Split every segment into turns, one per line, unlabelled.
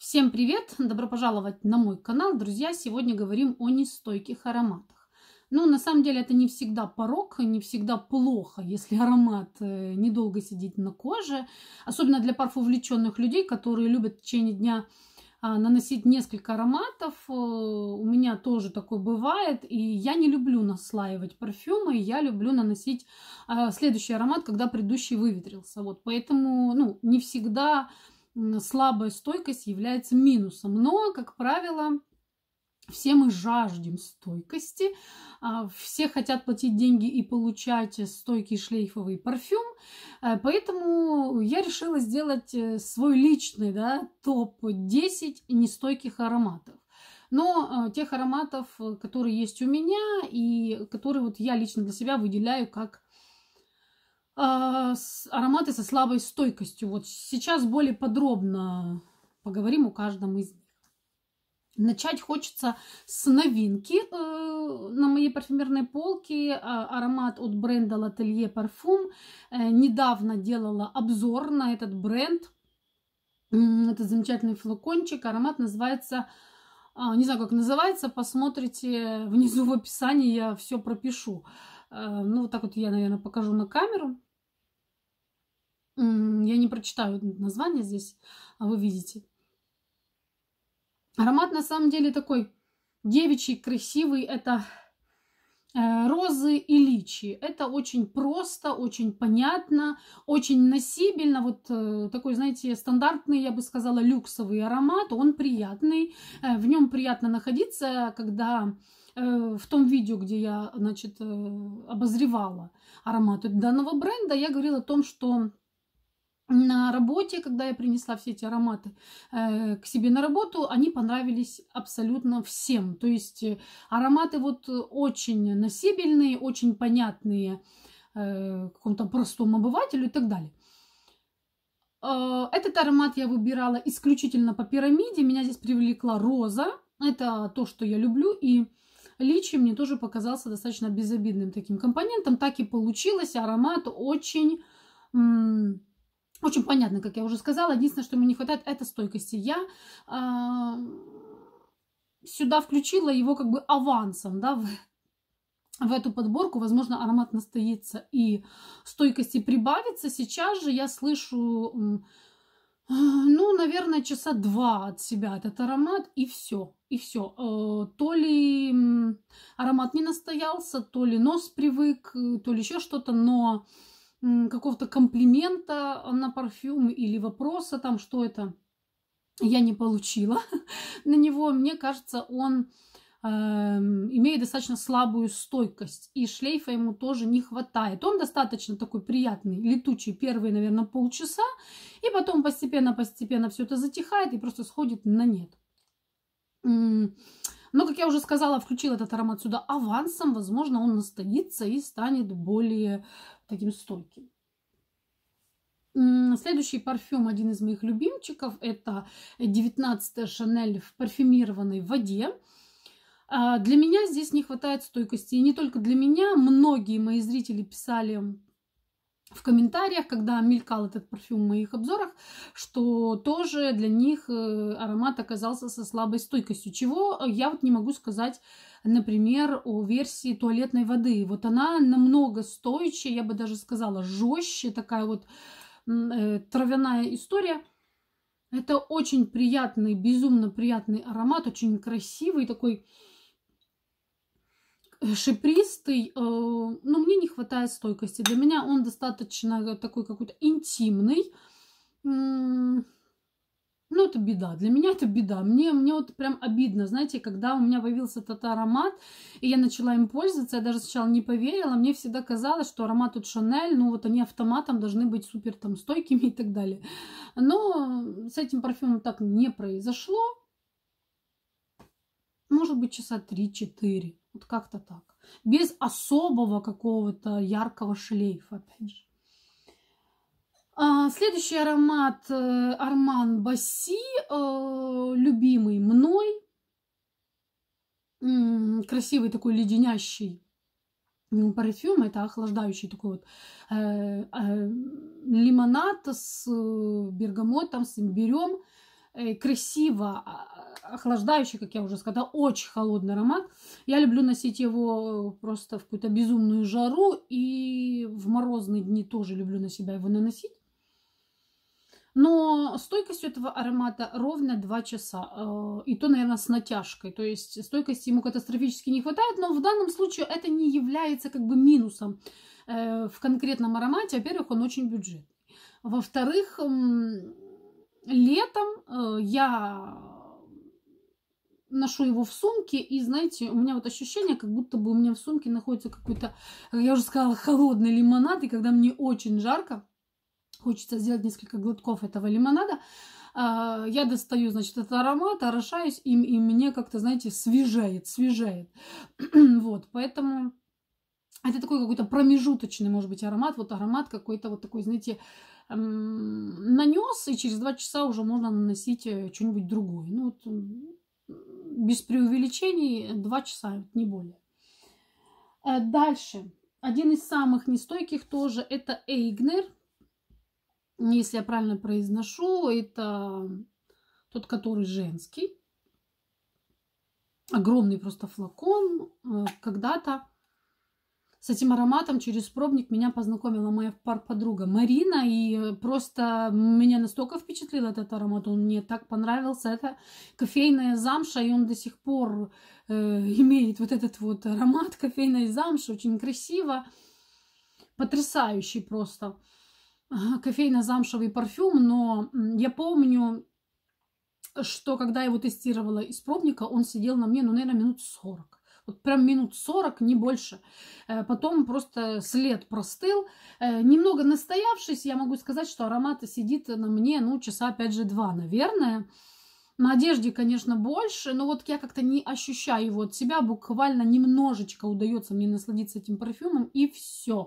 Всем привет! Добро пожаловать на мой канал, друзья! Сегодня говорим о нестойких ароматах. Ну, на самом деле, это не всегда порок, не всегда плохо, если аромат недолго сидит на коже. Особенно для парфувлеченных людей, которые любят в течение дня наносить несколько ароматов. У меня тоже такое бывает. И я не люблю наслаивать парфюмы, я люблю наносить следующий аромат, когда предыдущий выветрился. Вот, поэтому, ну, не всегда слабая стойкость является минусом. Но, как правило, все мы жаждем стойкости, все хотят платить деньги и получать стойкий шлейфовый парфюм. Поэтому я решила сделать свой личный, топ-10 нестойких ароматов. Но тех ароматов, которые есть у меня и которые вот я лично для себя выделяю как ароматы со слабой стойкостью. Вот сейчас более подробно поговорим о каждом из них. Начать хочется с новинки на моей парфюмерной полке. Аромат от бренда L'Atelier Parfum. Недавно делала обзор на этот бренд. Этот замечательный флакончик. Аромат называется... Не знаю, как называется. Посмотрите внизу в описании, я все пропишу. Ну, вот так вот я, наверное, покажу на камеру. Я не прочитаю название здесь, а вы видите. Аромат на самом деле такой девичий, красивый. Это розы и личи. Это очень просто, очень понятно, очень носибельно. Вот такой, знаете, стандартный, я бы сказала, люксовый аромат. Он приятный. В нем приятно находиться, когда в том видео, где я, значит, обозревала ароматы данного бренда, я говорила о том, что на работе, когда я принесла все эти ароматы к себе на работу, они понравились абсолютно всем. То есть ароматы вот очень носибельные, очень понятные какому-то простому обывателю и так далее. Этот аромат я выбирала исключительно по пирамиде. Меня здесь привлекла роза. Это то, что я люблю. И личи мне тоже показался достаточно безобидным таким компонентом. Так и получилось. Аромат очень... Очень понятно, как я уже сказала. Единственное, что мне не хватает, это стойкости. Я сюда включила его как бы авансом, в эту подборку. Возможно, аромат настоится и стойкости прибавится. Сейчас же я слышу, ну, наверное, часа 2 от себя этот аромат, и все. И все. То ли аромат не настоялся, то ли нос привык, то ли еще что-то, но... какого-то комплимента на парфюм или вопроса там, что это, я не получила на него. Мне кажется, он имеет достаточно слабую стойкость, и шлейфа ему тоже не хватает. Он достаточно такой приятный, летучий первые, наверное, полчаса, и потом постепенно все это затихает и просто сходит на нет. Но, как я уже сказала, включила этот аромат сюда авансом. Возможно, он настоится и станет более таким стойким. Следующий парфюм, один из моих любимчиков, это 19-я Шанель в парфюмированной воде. Для меня здесь не хватает стойкости. И не только для меня. Многие мои зрители писали в комментариях, когда мелькал этот парфюм в моих обзорах, что тоже для них аромат оказался со слабой стойкостью. Чего я вот не могу сказать, например, о версии туалетной воды. Вот она намного стойче, я бы даже сказала, жестче, такая вот травяная история. Это очень приятный, безумно приятный аромат, очень красивый, такой шипристый, но мне не хватает стойкости. Для меня он достаточно такой какой-то интимный. Ну, это беда. Для меня это беда. Мне вот прям обидно, знаете, когда у меня появился этот аромат, и я начала им пользоваться, я даже сначала не поверила. Мне всегда казалось, что аромат от Шанель, ну, вот они автоматом должны быть супер там стойкими и так далее. Но с этим парфюмом так не произошло. Может быть, часа 3-4. Вот как-то так. Без особого какого-то яркого шлейфа, опять же. Следующий аромат Armand Basi, любимый мной. Красивый такой леденящий парфюм. Это охлаждающий такой вот лимонад с бергамотом, с имбирем. красиво охлаждающий, как я уже сказала, очень холодный аромат. Я люблю носить его просто в какую-то безумную жару, и в морозные дни тоже люблю на себя его наносить. Но стойкость этого аромата ровно 2 часа. И то, наверное, с натяжкой. То есть стойкости ему катастрофически не хватает, но в данном случае это не является как бы минусом в конкретном аромате. Во-первых, он очень бюджетный. Во-вторых, летом я ношу его в сумке, и, знаете, у меня вот ощущение, как будто бы у меня в сумке находится какой-то, как я уже сказала, холодный лимонад, и когда мне очень жарко, хочется сделать несколько глотков этого лимонада, я достаю, значит, этот аромат, орошаюсь им, и мне как-то, знаете, свежает. Вот, поэтому это такой какой-то промежуточный, может быть, аромат. Вот аромат какой-то вот такой, знаете, нанес, и через 2 часа уже можно наносить что-нибудь другое. Ну, вот, без преувеличений 2 часа, не более. Дальше. Один из самых нестойких тоже это Эйгнер. Если я правильно произношу, это тот, который женский. Огромный просто флакон. Когда-то с этим ароматом через пробник меня познакомила моя подруга Марина. И просто меня настолько впечатлил этот аромат. Он мне так понравился. Это кофейная замша, и он до сих пор имеет вот этот вот аромат кофейной замши. Очень красиво. Потрясающий просто. Кофейно-замшевый парфюм, но я помню, что когда я его тестировала из пробника, он сидел на мне, ну, наверное, минут 40. Вот прям минут 40, не больше. Потом просто след простыл. Немного настоявшись, я могу сказать, что аромат сидит на мне, ну, часа, опять же, 2, наверное. На одежде, конечно, больше, но вот я как-то не ощущаю его от себя. Буквально немножечко удается мне насладиться этим парфюмом, и все.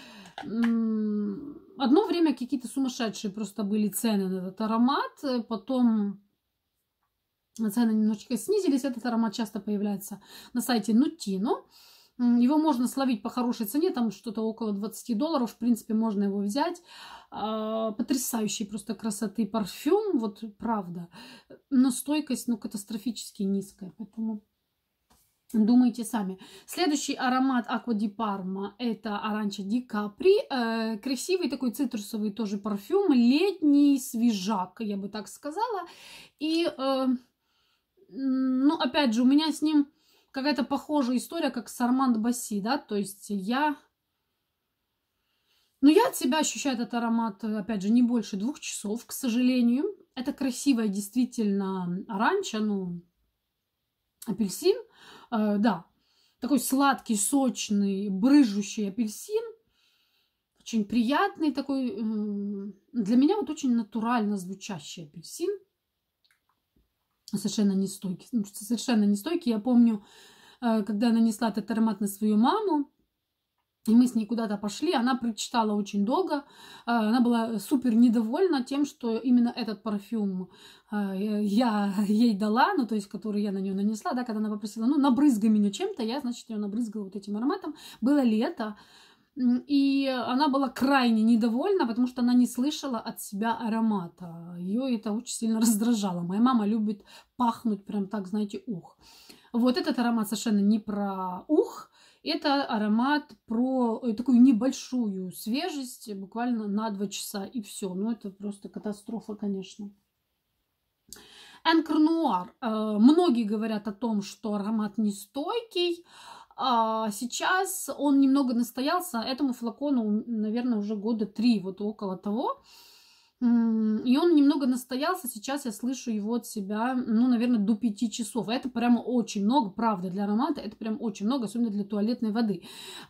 Одно время какие-то сумасшедшие просто были цены на этот аромат, потом цены немножечко снизились. Этот аромат часто появляется на сайте Nutino. Его можно словить по хорошей цене, там что-то около $20, в принципе, можно его взять. Потрясающий просто красоты парфюм, вот правда, но стойкость, ну, катастрофически низкая, поэтому... Думайте сами. Следующий аромат Acqua di Parma это Аранча ди Капри. Красивый такой цитрусовый тоже парфюм. Летний свежак, я бы так сказала. И, ну, опять же, у меня с ним какая-то похожая история, как с Арманд Басси, да. То есть я от себя ощущаю этот аромат, опять же, не больше 2 часов, к сожалению. Это красивая действительно оранча, ну, апельсин. Да, такой сладкий, сочный, брыжущий апельсин. Очень приятный такой. Для меня вот очень натурально звучащий апельсин. Совершенно нестойкий. Совершенно нестойкий. Я помню, когда я нанесла этот аромат на свою маму, и мы с ней куда-то пошли, она прочитала очень долго. Она была супер недовольна тем, что именно этот парфюм я ей дала, ну, то есть, который я на нее нанесла, да, когда она попросила, ну, набрызгай меня чем-то, я, значит, ее набрызгала вот этим ароматом. Было лето, и она была крайне недовольна, потому что она не слышала от себя аромата. Ее это очень сильно раздражало. Моя мама любит пахнуть прям так, знаете, ух. Вот этот аромат совершенно не про ух. Это аромат про такую небольшую свежесть, буквально на 2 часа, и все. Ну, это просто катастрофа, конечно. Энкр Нуар. Многие говорят о том, что аромат нестойкий. Сейчас он немного настоялся. Этому флакону, наверное, уже года 3, вот около того. И он немного настоялся. Сейчас я слышу его от себя, ну, наверное, до 5 часов. Это прямо очень много, правда, для аромата. Это прям очень много, особенно для туалетной воды.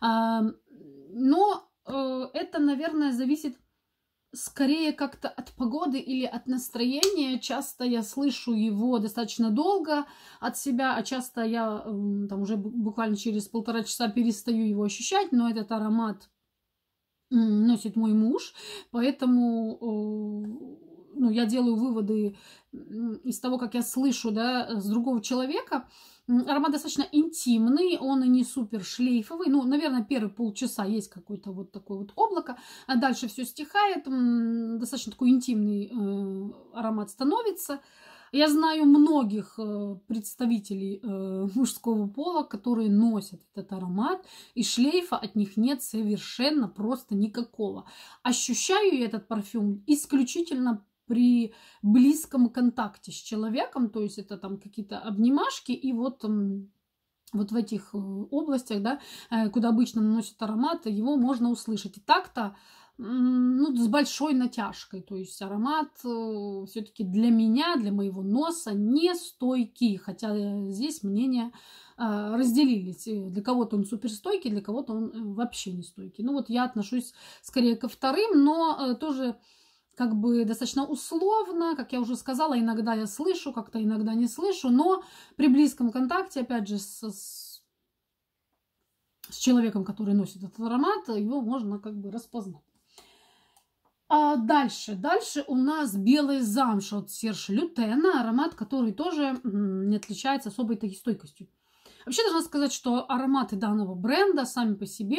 Но это, наверное, зависит скорее как-то от погоды или от настроения. Часто я слышу его достаточно долго от себя, а часто я там уже буквально через 1,5 часа перестаю его ощущать. Но этот аромат носит мой муж, поэтому ну, я делаю выводы из того, как я слышу, да, с другого человека. Аромат достаточно интимный, он и не супер шлейфовый. Ну, наверное, первые полчаса есть какое-то вот такое вот облако, а дальше все стихает. Достаточно такой интимный аромат становится. Я знаю многих представителей мужского пола, которые носят этот аромат, и шлейфа от них нет совершенно просто никакого. Ощущаю я этот парфюм исключительно при близком контакте с человеком, то есть это там какие-то обнимашки, и вот в этих областях, да, куда обычно наносят аромат, его можно услышать. И так-то, ну, с большой натяжкой. То есть аромат все-таки для меня, для моего носа не стойкий. Хотя здесь мнения разделились. Для кого-то он суперстойкий, для кого-то он вообще не стойкий. Ну вот я отношусь скорее ко вторым, но тоже как бы достаточно условно, как я уже сказала, иногда я слышу, как-то иногда не слышу, но при близком контакте, опять же, с человеком, который носит этот аромат, его можно как бы распознать. А дальше у нас белый замша от Serge Lutens, аромат, который тоже не отличается особой такой стойкостью. Вообще должна сказать, что ароматы данного бренда сами по себе,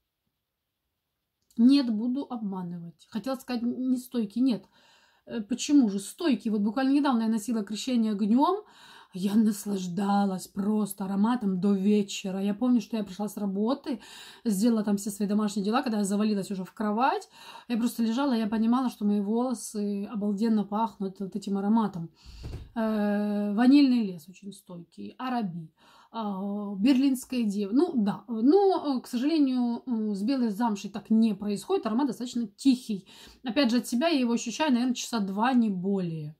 нет, буду обманывать. Хотела сказать, не стойкий, нет. Почему же стойкий? Вот буквально недавно я носила крещение огнем. Я наслаждалась просто ароматом до вечера. Я помню, что я пришла с работы, сделала там все свои домашние дела, когда я завалилась уже в кровать. Я просто лежала, я понимала, что мои волосы обалденно пахнут вот этим ароматом. Ванильный лес очень стойкий, Араби. Берлинская дева. Ну, да. Но, к сожалению, с белой замшей так не происходит. Аромат достаточно тихий. Опять же, от себя я его ощущаю, наверное, часа 2, не более.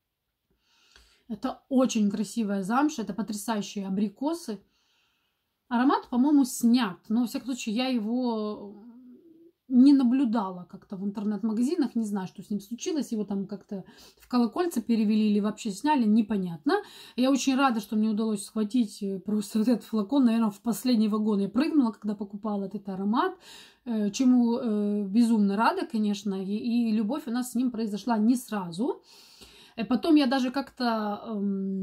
Это очень красивая замша. Это потрясающие абрикосы. Аромат, по-моему, снят. Но, во всяком случае, я его не наблюдала как-то в интернет-магазинах. Не знаю, что с ним случилось. Его там как-то в колокольце перевели или вообще сняли. Непонятно. Я очень рада, что мне удалось схватить просто вот этот флакон. Наверное, в последний вагон я прыгнула, когда покупала этот аромат. Чему безумно рада, конечно. И любовь у нас с ним произошла не сразу. Потом я даже как-то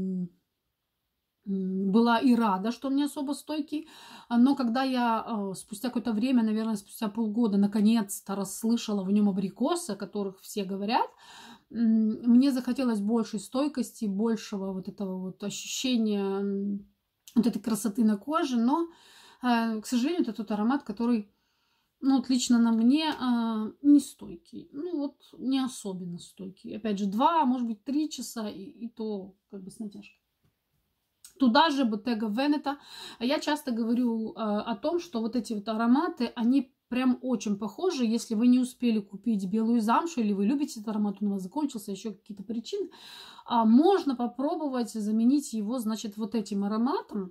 была и рада, что он не особо стойкий. Но когда я спустя какое-то время, наверное, спустя полгода, наконец-то расслышала в нем абрикосы, о которых все говорят, мне захотелось большей стойкости, большего вот этого вот ощущения вот этой красоты на коже. Но, к сожалению, это тот аромат, который, ну, вот лично на мне не стойкий. Ну, вот не особенно стойкий. Опять же, 2, может быть, 3 часа, и то как бы с натяжкой. Туда же Bottega Veneta. Я часто говорю о том, что вот эти вот ароматы, они прям очень похожи. Если вы не успели купить белую замшу, или вы любите этот аромат, он у вас закончился, еще какие-то причины, можно попробовать заменить его, значит, вот этим ароматом.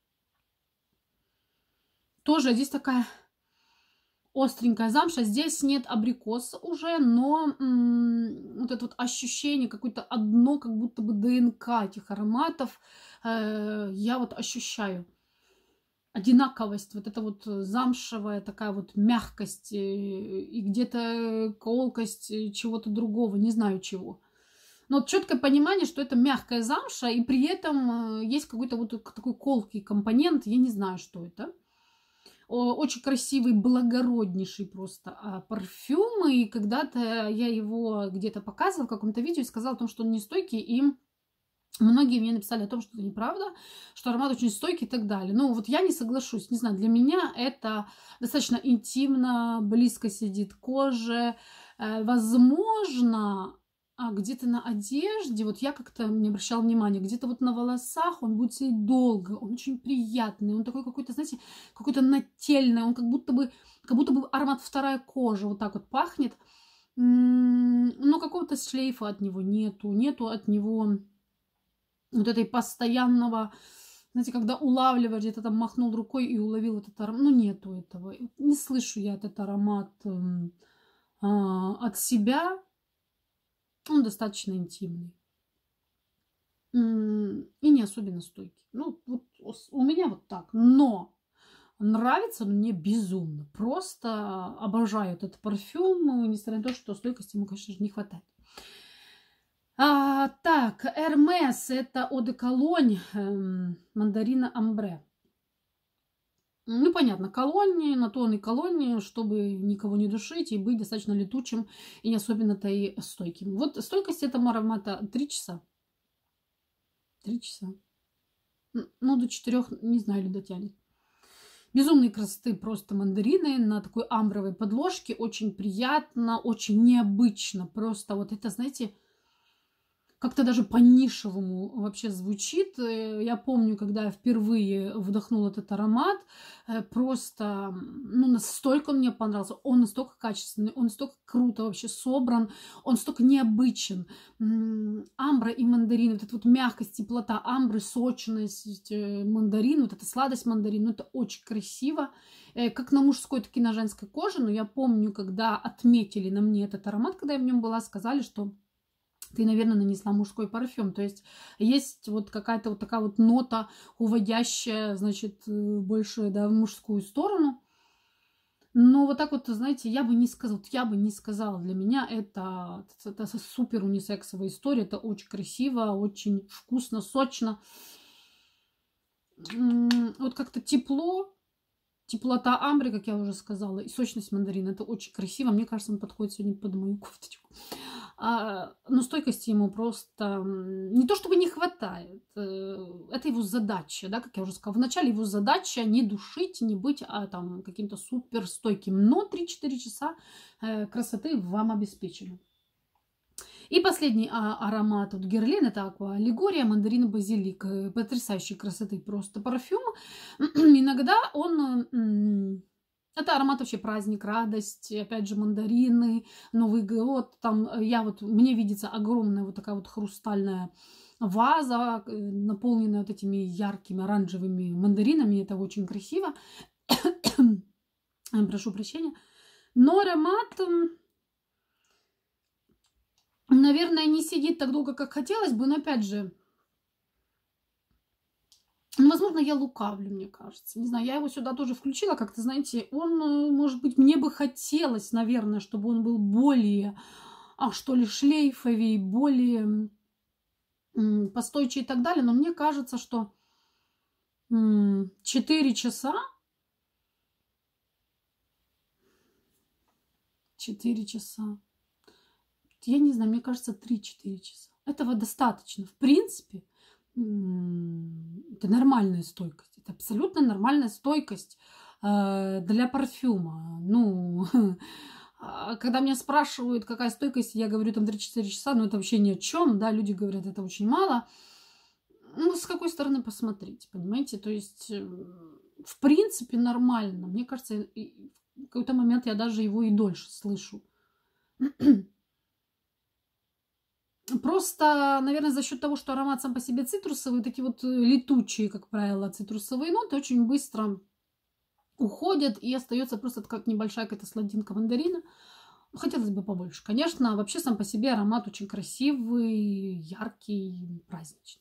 Тоже здесь такая остренькая замша. Здесь нет абрикоса уже, но вот это вот ощущение, какое-то одно, как будто бы ДНК этих ароматов, я вот ощущаю. Одинаковость, вот эта вот замшевая такая вот мягкость и где-то колкость чего-то другого, не знаю чего. Но вот четкое понимание, что это мягкая замша, и при этом есть какой-то вот такой колкий компонент, я не знаю, что это. Очень красивый, благороднейший просто парфюм. И когда-то я его где-то показывала в каком-то видео и сказала о том, что он не стойкий. И многие мне написали о том, что это неправда, что аромат очень стойкий и так далее. Но вот я не соглашусь. Не знаю, для меня это достаточно интимно, близко сидит к коже. Возможно, где-то на одежде, вот я как-то не обращала внимания, где-то вот на волосах он будет сидеть долго, он очень приятный, он такой какой-то, знаете, какой-то нательный, он как будто бы аромат вторая кожа, вот так вот пахнет, но какого-то шлейфа от него нету от него вот этой постоянного, знаете, когда улавливаешь, где-то там махнул рукой и уловил этот аромат, ну нету этого, не слышу я этот аромат от себя. Он достаточно интимный. И не особенно стойкий. Ну, вот у меня вот так. Но нравится мне безумно. Просто обожаю этот парфюм, несмотря на то, что стойкости ему, конечно же, не хватает. Так, Hermes — это Eau de Cologne, мандарина амбре. Ну, понятно, колонии, на то он и колонии, чтобы никого не душить и быть достаточно летучим и не особенно-то и стойким. Вот стойкость этого аромата 3 часа. 3 часа. Ну, до 4, не знаю, ли дотянет. Безумной красоты просто мандарины на такой амбровой подложке. Очень приятно, очень необычно. Просто вот это, знаете, как-то даже по-нишевому вообще звучит. Я помню, когда я впервые вдохнула этот аромат, просто, ну, настолько он мне понравился. Он настолько качественный, он настолько круто вообще собран, он настолько необычен. Амбра и мандарин, вот эта вот мягкость, теплота амбры, сочность мандарина, вот эта сладость мандарина, ну, это очень красиво. Как на мужской, так и на женской коже. Но я помню, когда отметили на мне этот аромат, когда я в нем была, сказали, что ты, наверное, нанесла мужской парфюм. То есть вот какая-то вот такая вот нота, уводящая, значит, больше, да, в мужскую сторону. Но вот так вот, знаете, я бы не сказала. Для меня это супер унисексовая история. Это очень красиво, очень вкусно, сочно. Вот как-то теплота амбры, как я уже сказала, и сочность мандарина. Это очень красиво. Мне кажется, он подходит сегодня под мою кофточку. Но стойкости ему просто не то чтобы не хватает. Это его задача, да, как я уже сказала. Вначале его задача не душить, не быть там каким-то супер стойким. Но 3-4 часа красоты вам обеспечены. И последний аромат от Guerlain — это Aqua Allegoria, мандарин и базилик. Потрясающей красоты просто парфюм. Иногда он... Это аромат вообще праздник, радость, опять же, мандарины, Новый год. Там мне видится огромная вот такая вот хрустальная ваза, наполненная вот этими яркими оранжевыми мандаринами. Это очень красиво. Прошу прощения. Но аромат, наверное, не сидит так долго, как хотелось бы, но опять же, ну, возможно, я лукавлю, мне кажется. Не знаю, я его сюда тоже включила. Как-то, знаете, он, может быть, мне бы хотелось, наверное, чтобы он был более, что ли, шлейфовее, более постойчивее и так далее. Но мне кажется, что 4 часа... 4 часа. Я не знаю, мне кажется, 3-4 часа. Этого достаточно. В принципе, это нормальная стойкость. Это абсолютно нормальная стойкость для парфюма. Ну, когда меня спрашивают, какая стойкость, я говорю там 3-4 часа, но это вообще ни о чем. Да, люди говорят, это очень мало. Ну, с какой стороны посмотреть, понимаете? То есть, в принципе, нормально. Мне кажется, в какой-то момент я даже его и дольше слышу. Просто, наверное, за счет того, что аромат сам по себе цитрусовый, вот эти вот летучие, как правило, цитрусовые ноты очень быстро уходят, и остается просто как небольшая какая-то сладинка мандарина. Хотелось бы побольше. Конечно, вообще сам по себе аромат очень красивый, яркий, праздничный.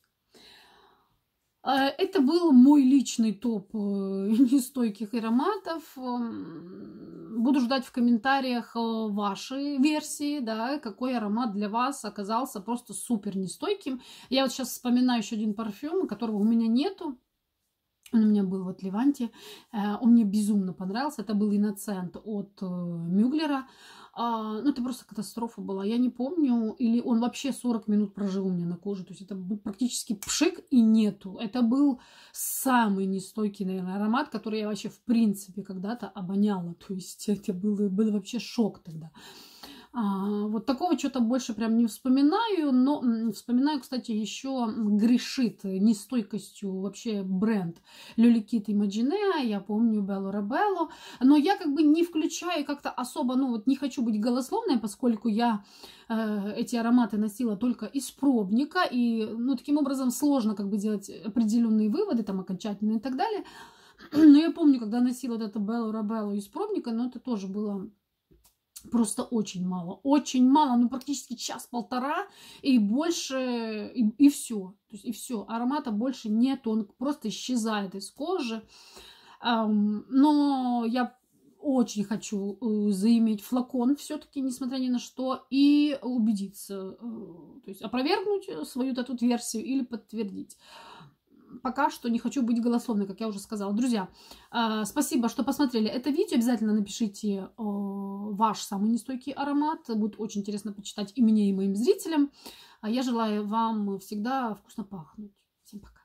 Это был мой личный топ нестойких ароматов. Буду ждать в комментариях ваши версии, да, какой аромат для вас оказался просто супер нестойким. Я вот сейчас вспоминаю еще один парфюм, которого у меня нету. Он у меня был в Ливанте. Он мне безумно понравился. Это был Innocent от Мюглера. Ну, это просто катастрофа была. Я не помню, или он вообще 40 минут прожил у меня на коже. То есть это был практически пшик и нету. Это был самый нестойкий, наверное, аромат, который я вообще в принципе когда-то обоняла. То есть это был вообще шок тогда. Вот такого что-то больше прям не вспоминаю, но вспоминаю, кстати, еще грешит нестойкостью вообще бренд Люликит и Imagine, я помню Белло Рабелло, но я как бы не включаю как-то особо, ну вот не хочу быть голословной, поскольку я эти ароматы носила только из пробника, и ну таким образом сложно как бы делать определенные выводы, там окончательные и так далее. Но я помню, когда носила вот это Белло Рабелло из пробника, но это тоже было... Просто очень мало, ну практически час-полтора и больше, и все. То есть и все, аромата больше нет, он просто исчезает из кожи. Но я очень хочу заиметь флакон все-таки, несмотря ни на что, и убедиться, то есть опровергнуть свою тут версию или подтвердить. Пока что не хочу быть голословной, как я уже сказала. Друзья, спасибо, что посмотрели это видео. Обязательно напишите ваш самый нестойкий аромат. Будет очень интересно почитать и мне, и моим зрителям. Я желаю вам всегда вкусно пахнуть. Всем пока.